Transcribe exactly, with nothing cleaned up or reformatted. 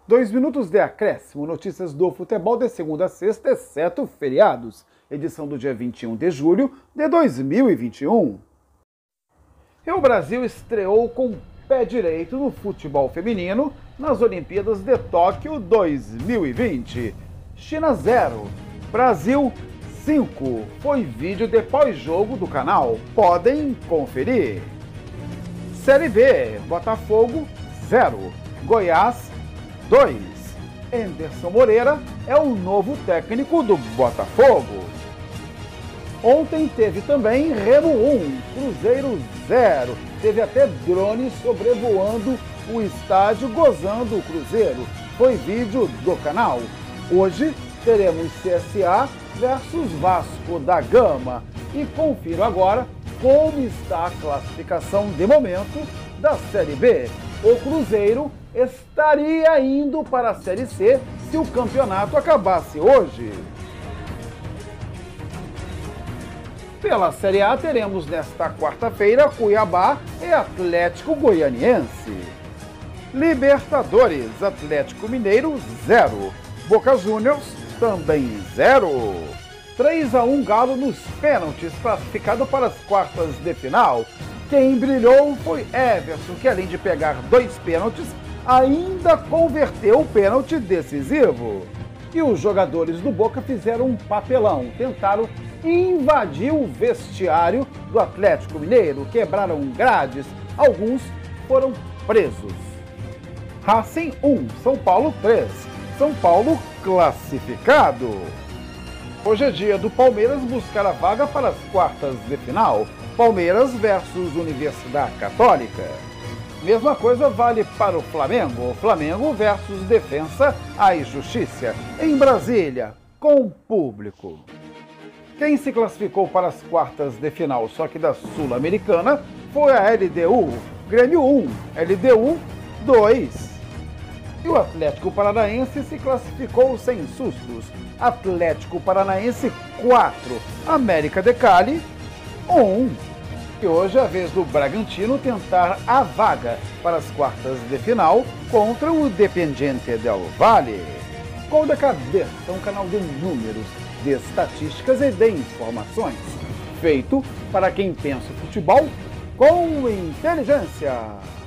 Dois minutos de acréscimo, notícias do futebol de segunda a sexta, exceto feriados. Edição do dia vinte e um de julho de dois mil e vinte e um. E o Brasil estreou com pé direito no futebol feminino nas Olimpíadas de Tóquio dois mil e vinte. China zero, Brasil cinco. Foi vídeo de pós-jogo do canal. Podem conferir. Série B, Botafogo zero, Goiás dois. Anderson Moreira é o novo técnico do Botafogo. Ontem teve também Remo um, Cruzeiro zero. Teve até drone sobrevoando o estádio gozando o Cruzeiro. Foi vídeo do canal. Hoje teremos C S A versus Vasco da Gama. E confiro agora como está a classificação de momento da Série B. O Cruzeiro estaria indo para a Série C se o campeonato acabasse hoje. Pela Série A teremos nesta quarta-feira Cuiabá e Atlético Goianiense. Libertadores, Atlético Mineiro zero, Boca Juniors também zero. três a um Galo nos pênaltis, classificado para as quartas de final. Quem brilhou foi Everson, que além de pegar dois pênaltis, ainda converteu o pênalti decisivo. E os jogadores do Boca fizeram um papelão, tentaram invadir o vestiário do Atlético Mineiro, quebraram grades, alguns foram presos. Racing um, São Paulo três, São Paulo classificado. Hoje é dia do Palmeiras buscar a vaga para as quartas de final. Palmeiras versus Universidade Católica. Mesma coisa vale para o Flamengo. Flamengo versus Defensa e Justiça. Em Brasília, com público. Quem se classificou para as quartas de final, só que da Sul-Americana, foi a L D U. Grêmio um, L D U dois. E o Atlético Paranaense se classificou sem sustos. Atlético Paranaense quatro, América de Cali um. E hoje é a vez do Bragantino tentar a vaga para as quartas de final contra o Independiente del Valle. Gol da Cabeça, um canal de números, de estatísticas e de informações, feito para quem pensa o futebol com inteligência.